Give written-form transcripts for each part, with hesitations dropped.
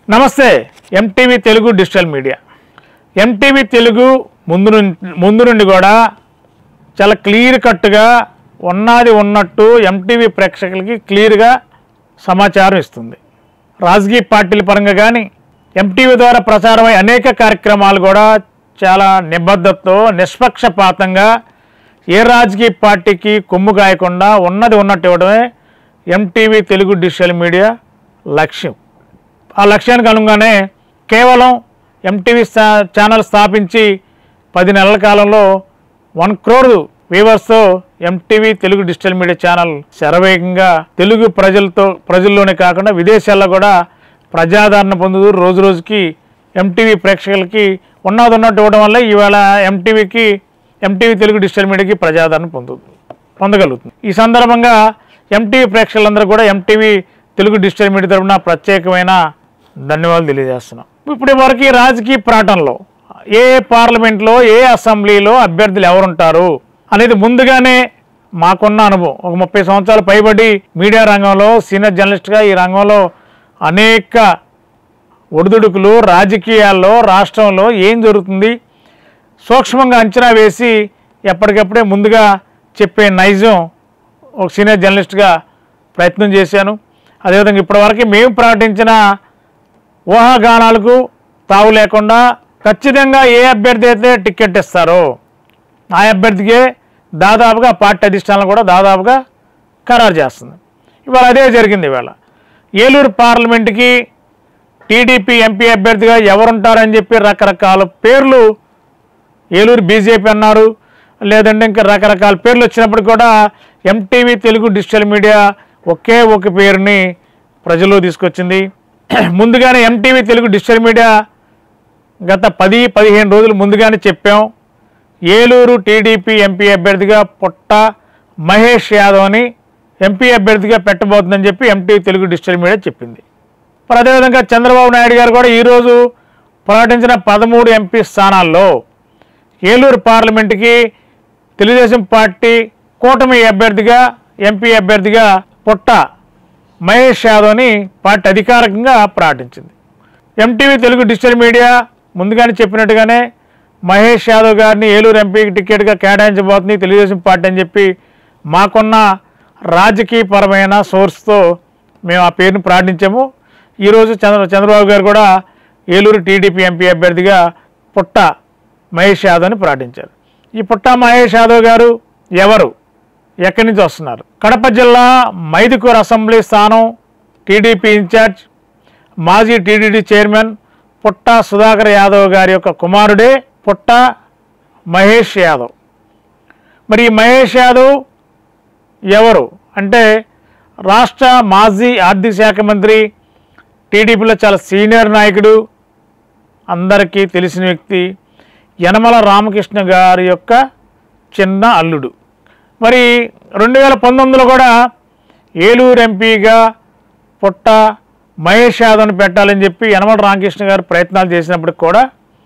నమస్తే MTV Telugu digital media. MTV Telugu ముందు నుండి కూడా చాలా క్లియర్ కట్గా ఉన్నది ఉన్నట్టు ఎంటీవీ ప్రేక్షకులకి క్లియర్గా సమాచారం ఇస్తుంది. రాజకీయ పార్టీల పరంగా కానీ ఎంటీవీ ద్వారా ప్రసారమై అనేక కార్యక్రమాలు కూడా చాలా నిబద్ధతతో నిష్పక్షపాతంగా ఏ రాజకీయ పార్టీకి కొమ్ము కాయకుండా ఉన్నది ఉన్నట్టు ఇవ్వడమే ఎంటీవీ తెలుగు డిజిటల్ మీడియా లక్ష్యం. ఆ లక్ష్యానికి అనుగుణంగానే కేవలం ఎంటీవీ ఛానల్ స్థాపించి 10 నెలల కాలంలో 1 crore వ్యూవర్స్తో MTV Telugu digital media channel శరవేగంగా తెలుగు ప్రజల్లోనే కాకుండా విదేశాల్లో కూడా ప్రజాదరణ పొందుతూ రోజు రోజుకి ఎంటీవీ ప్రేక్షకులకి ఉన్నది ఉన్నట్టు ఇవ్వడం వల్ల ఈవేళ ఎంటీవీ తెలుగు డిజిటల్ మీడియాకి ప్రజాదరణ పొందగలుగుతుంది. ఈ సందర్భంగా ఎంటీవీ ప్రేక్షకులందరూ కూడా ఎంటీవీ తెలుగు డిజిటల్ మీడియా తరఫున ప్రత్యేకమైన ధన్యవాదాలు తెలియజేస్తున్నాం. ఇప్పటి వరకు రాజకీయ ప్రాంతంలో ఏ పార్లమెంట్లో ఏ అసెంబ్లీలో అభ్యర్థులు ఎవరుంటారు అనేది ముందుగానే మాకున్న అనుభవం. ఒక 30 సంవత్సరాలు పైబడి మీడియా రంగంలో సీనియర్ జర్నలిస్ట్గా ఈ రంగంలో అనేక ఒడిదుడుకులు రాజకీయాల్లో రాష్ట్రంలో ఏం జరుగుతుంది సూక్ష్మంగా అంచనా వేసి ఎప్పటికప్పుడే ముందుగా చెప్పే నైజం ఒక సీనియర్ జర్నలిస్ట్గా ప్రయత్నం చేశాను. అదేవిధంగా ఇప్పటివరకు మేము ప్రకటించిన ఊహాగానాలకు తావు లేకుండా ఖచ్చితంగా ఏ అభ్యర్థి అయితే టికెట్ ఇస్తారో ఆ అభ్యర్థికే దాదాపుగా పార్టీ అధిష్టానం కూడా దాదాపుగా ఖరారు చేస్తుంది. ఇవాళ అదే జరిగింది. ఇవాళ ఏలూరు పార్లమెంటుకి టీడీపీ ఎంపీ అభ్యర్థిగా ఎవరుంటారని చెప్పి రకరకాల పేర్లు ఏలూరు బీజేపీ అన్నారు, లేదంటే ఇంకా రకరకాల పేర్లు వచ్చినప్పుడు కూడా ఎంటీవీ తెలుగు డిజిటల్ మీడియా ఒకే ఒక పేరుని ప్రజల్లో తీసుకొచ్చింది. ముందుగానే ఎంటీవీ తెలుగు డిజిటల్ మీడియా గత 10-15 రోజులు ముందుగానే చెప్పాం, ఏలూరు టీడీపీ ఎంపీ అభ్యర్థిగా పుట్ట మహేష్ యాదవ్ని ఎంపీ అభ్యర్థిగా పెట్టబోతుందని చెప్పి ఎంటీవీ తెలుగు డిజిటల్ మీడియా చెప్పింది. మరి అదేవిధంగా చంద్రబాబు నాయుడు గారు కూడా ఈరోజు ప్రకటించిన 13 ఎంపీ స్థానాల్లో ఏలూరు పార్లమెంటుకి తెలుగుదేశం పార్టీ కూటమి అభ్యర్థిగా ఎంపీ అభ్యర్థిగా పుట్ట మహేష్ యాదవ్ని పార్టీ అధికారికంగా ప్రకటించింది. ఎంటీవీ తెలుగు డిజిటల్ మీడియా ముందుగానే చెప్పినట్టుగానే మహేష్ యాదవ్ గారిని ఏలూరు ఎంపీకి టికెట్గా కేటాయించబోతుంది తెలుగుదేశం పార్టీ అని చెప్పి మాకున్న రాజకీయపరమైన సోర్స్తో మేము ఆ పేరును ప్రకటించాము. ఈరోజు చంద్రబాబు గారు కూడా ఏలూరు టీడీపీ ఎంపీ అభ్యర్థిగా పుట్ట మహేష్ యాదవ్ని ప్రకటించారు. ఈ పుట్ట మహేష్ యాదవ్ గారు ఎవరు, ఎక్కడి నుంచి వస్తున్నారు? కడప జిల్లా మైదుకూరు అసెంబ్లీ స్థానం టీడీపీ ఇన్ఛార్జ్ మాజీ టీడీడీ చైర్మన్ పుట్ట సుధాకర్ యాదవ్ గారి యొక్క కుమారుడే పుట్ట మహేష్ యాదవ్. మరి ఈ మహేష్ యాదవ్ ఎవరు అంటే రాష్ట్ర మాజీ ఆర్థిక శాఖ మంత్రి, టీడీపీలో చాలా సీనియర్ నాయకుడు, అందరికీ తెలిసిన వ్యక్తి, యనమల రామకృష్ణ గారి యొక్క చిన్న అల్లుడు. మరి 2019లో కూడా ఏలూరు ఎంపీగా పుట్ట మహేష్ యాదవ్ని పెట్టాలని చెప్పి యనమల రామకృష్ణ గారు ప్రయత్నాలు చేసినప్పటికి కూడా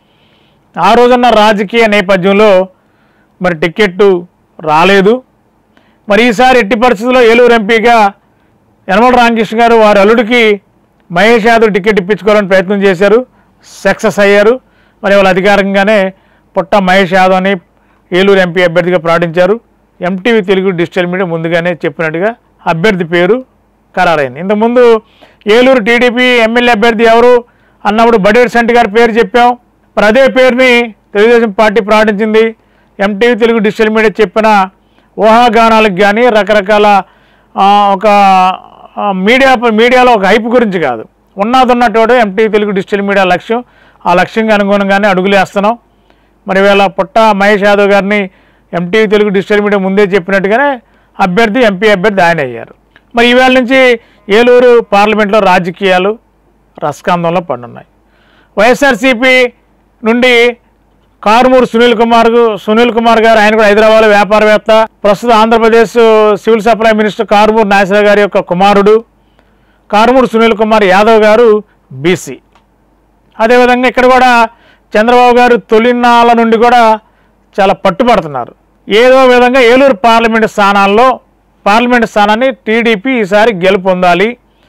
ఆ రోజున్న రాజకీయ నేపథ్యంలో మరి టికెట్టు రాలేదు. మరి ఈసారి ఎట్టి పరిస్థితుల్లో ఏలూరు ఎంపీగా యనమల రామకృష్ణ గారు వారి అల్లుడికి మహేష్ యాదవ్ టికెట్ ఇప్పించుకోవాలని ప్రయత్నం చేశారు, సక్సెస్ అయ్యారు. మరి వాళ్ళు అధికారికంగానే పుట్ట మహేష్ యాదవ్ని ఏలూరు ఎంపీ అభ్యర్థిగా ప్రకటించారు. ఎంటీవీ తెలుగు డిజిటల్ మీడియా ముందుగానే చెప్పినట్టుగా అభ్యర్థి పేరు ఖరారైంది. ఇంతకుముందు ఏలూరు టీడీపీ ఎమ్మెల్యే అభ్యర్థి ఎవరు అన్నప్పుడు బడేటి సంటి గారి పేరు చెప్పాం. మరి అదే పేరుని తెలుగుదేశం పార్టీ ప్రకటించింది. ఎంటీవీ తెలుగు డిజిటల్ మీడియా చెప్పిన ఊహాగానాలకు కానీ రకరకాల ఒక మీడియాలో ఒక హైప్ గురించి కాదు, ఉన్నట్టు ఎంటీవీ తెలుగు డిజిటల్ మీడియా లక్ష్యం. ఆ లక్ష్యంగా అనుగుణంగానే అడుగులేస్తున్నాం. మరి ఇవాళ పుట్ట మహేష్ యాదవ్ గారిని ఎంటీవీ తెలుగు డిజిటల్ మీడియా ముందే చెప్పినట్టుగానే ఎంపీ అభ్యర్థి ఆయన అయ్యారు. మరి ఈవేళ నుంచి ఏలూరు పార్లమెంట్లో రాజకీయాలు రసకందంలో పడున్నాయి. వైఎస్ఆర్సీపీ నుండి కారుమూరు సునీల్ కుమార్ గారు, ఆయన కూడా హైదరాబాద్ వ్యాపారవేత్త, ప్రస్తుతం Andhra Pradesh civil supply minister Karumuru Nageswara గారి యొక్క కుమారుడు. కారుమూరు సునీల్ కుమార్ యాదవ్ గారు బీసీ. అదేవిధంగా ఇక్కడ కూడా చంద్రబాబు గారు తొలినాళ్ళ నుండి కూడా చాలా పట్టుబడుతున్నారు. ఏదో విధంగా ఏలూరు పార్లమెంటు స్థానాన్ని టీడీపీ ఈసారి గెలుపొందాలి,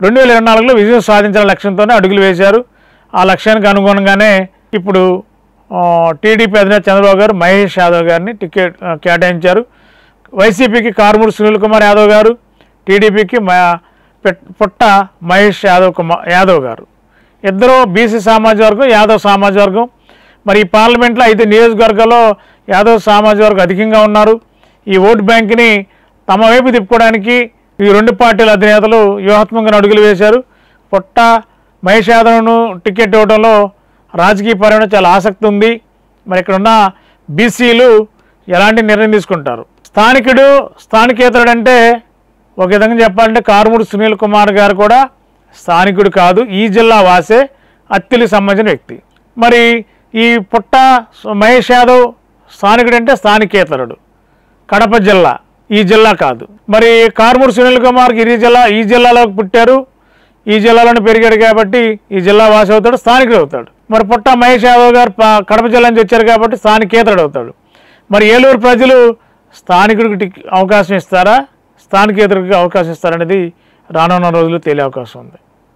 2024లో విజయం సాధించాల లక్ష్యంతోనే అడుగులు వేశారు. ఆ లక్ష్యానికి అనుగుణంగానే ఇప్పుడు టీడీపీ అధినేత చంద్రబాబు గారు మహేష్ యాదవ్ గారిని టికెట్ కేటాయించారు. వైసీపీకి కారుమూరి సునీల్ కుమార్ యాదవ్ గారు, టీడీపీకి పుట్ట మహేష్ యాదవ్ గారు. ఇద్దరు బీసీ సామాజిక వర్గం, యాదవ్ సామాజిక వర్గం. మరి ఈ పార్లమెంట్లో 5 నియోజకవర్గాల్లో యాదవ్ సామాజిక వర్గం అధికంగా ఉన్నారు. ఈ ఓటు బ్యాంక్ని తమ వైపు తిప్పుకోవడానికి ఈ 2 పార్టీల అధినేతలు వ్యూహాత్మకంగా అడుగులు వేశారు. పుట్ట మహేష్ యాదవ్ను టికెట్ ఇవ్వడంలో రాజకీయ పరంగా చాలా ఆసక్తి ఉంది. మరి ఇక్కడ ఉన్న బీసీలు ఎలాంటి నిర్ణయం తీసుకుంటారు? స్థానికేతరుడు అంటే ఒక విధంగా చెప్పాలంటే కారుమూరి సునీల్ కుమార్ గారు కూడా స్థానికుడు కాదు, ఈ జిల్లా వాసే, అత్తిలికి సంబంధించిన వ్యక్తి. మరి ఈ పుట్ట మహేష్ యాదవ్ స్థానికుడు అంటే స్థానికేతరుడు, కడప జిల్లా, ఈ జిల్లా కాదు. మరి కారుమూరి సునీల్ కుమార్కి ఈ జిల్లాలోకి పుట్టారు, ఈ జిల్లాలోనే పెరిగాడు కాబట్టి ఈ జిల్లా వాసి అవుతాడు, స్థానికుడు అవుతాడు. మరి పుట్ట మహేష్ యాదవ్ గారు కడప జిల్లా నుంచి వచ్చారు కాబట్టి స్థానికేతరుడు అవుతాడు. మరి ఏలూరు ప్రజలు స్థానికుడికి అవకాశం ఇస్తారా, స్థానికేతరుడికి అవకాశం ఇస్తారనేది రానున్న రోజులు తేలే అవకాశం ఉంది.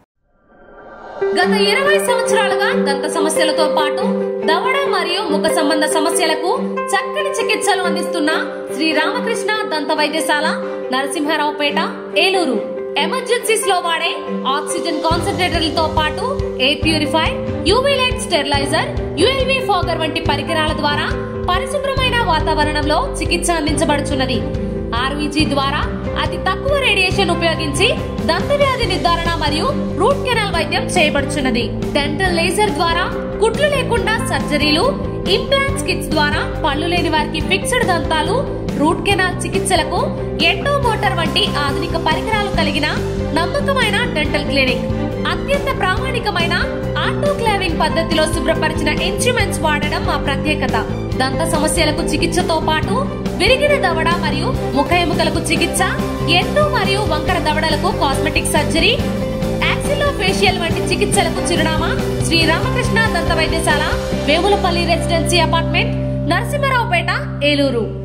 గత 20 సంవత్సరాలుగా దంత సమస్యలతో పాటు దవడ మరియు ముఖ సంబంధ సమస్యలకు చక్కని చికిత్సలు అందిస్తున్న శ్రీ రామకృష్ణ దంత వైద్యశాల, నరసింహారావుపేట, ఏలూరు. ఎమర్జెన్సీస్ లో వాడే ఆక్సిజన్ కాన్సంట్రేటర్లతో పాటు air purify, UV light steriliser, ULV fogger వంటి పరికరాల ద్వారా పరిశుభ్రమైన వాతావరణంలో చికిత్స అందించబడుచున్నది. ఆర్వీజీ ద్వారా అతి తక్కువ రేడియేషన్ ఉపయోగించి దంత వ్యాధి నిర్ధారణ మరియు రూట్ కెనాల్ వైద్యం చేయబడుచున్నది. డెంటల్ లేజర్ ద్వారా కుట్లు లేకుండా సర్జరీలు, ఇంప్లాంట్స్ కిట్స్ ద్వారా పళ్ళు లేని వారికి ఫిక్స్డ్ దంతాలు, రూట్ కెనాల్ చికిత్సలకు ఎండో మోటార్ వంటి ఆధునిక పరికరాలు కలిగిన నమ్మకమైన డెంటల్ క్లినిక్. అత్యంత ప్రామాణికమైన ఆటోక్లావింగ్ పద్ధతిలో శుభ్రపరిచిన ఇన్స్ట్రుమెంట్స్ వాడడం మా ప్రత్యేకత. దంత సమస్యలకు చికిత్సతో పాటు విరిగిన దవడ మరియు ముఖ ఎముకలకు చికిత్స, ఎత్తు మరియు వంకర దవడలకు కాస్మెటిక్ సర్జరీ, యాక్సిలోఫేషియల్ వంటి చికిత్సలకు చిరునామా శ్రీ రామకృష్ణ దంత వైద్యశాల, వేములపల్లి రెసిడెన్సీ అపార్ట్మెంట్, నరసింహారావుపేట, ఏలూరు.